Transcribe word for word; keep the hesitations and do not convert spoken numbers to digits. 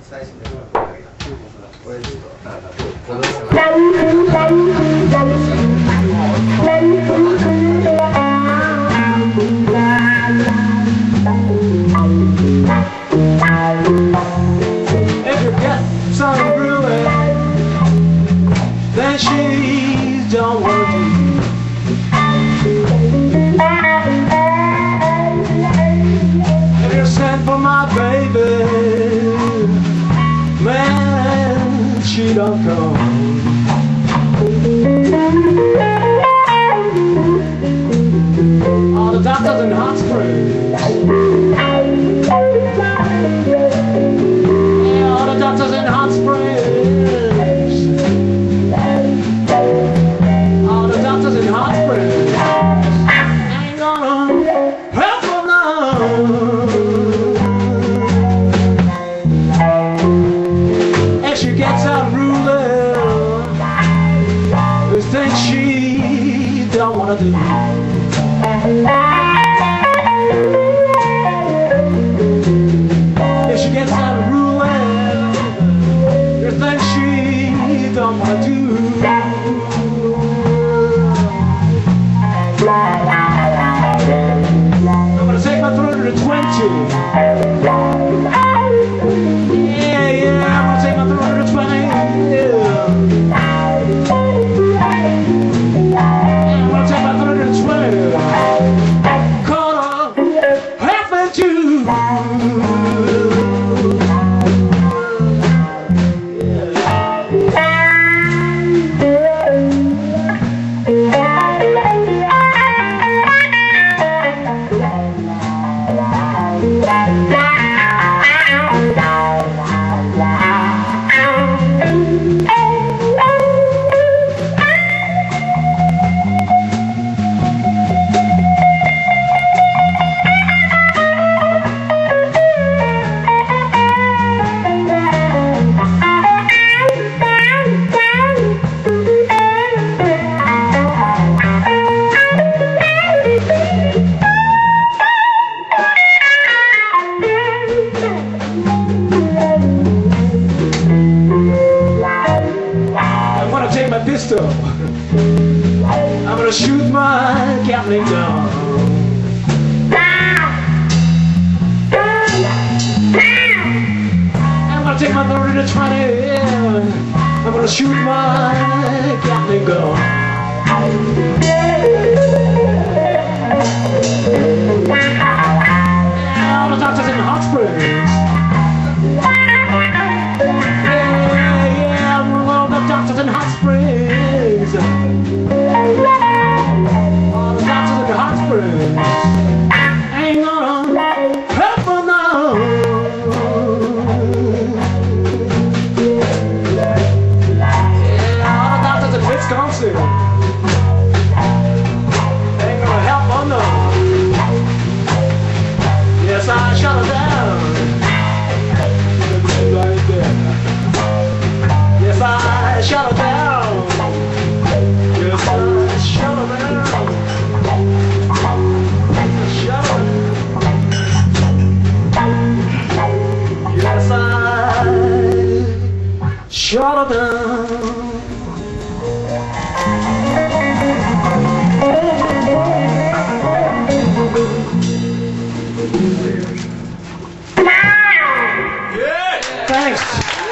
If you get some brewing, then she don't want to do. If you send for my baby, man, she don't come. All the doctors in Hot Springs, yeah, all the doctors in Hot Springs, all the doctors in Hot Springs ain't gonna help her now. If she gets out ruling, there's things she don't wanna do. If she gets out of ruling, there's things she don't wanna do. I'm gonna take my three hundred twenty. Yeah, yeah, I'm gonna take my three hundred twenty. Yeah. I'm gonna take my three hundred twenty. Caught her half and two. My pistol, I'm gonna shoot my Gatling gun. I'm gonna take my thirty to twenty, I'm gonna shoot my Gatling gun. All the doctors in the Hot Springs, doctors in Hot Springs, all the doctors in the Hot Springs ain't gonna help her now. Yeah, all the doctors in Wisconsin ain't gonna help her now. Yes, I shut her down. Right there. Yes, I shut her down. Yes, I shut her down. Shut her down. Yes, I shut her down. Yeah. Thanks.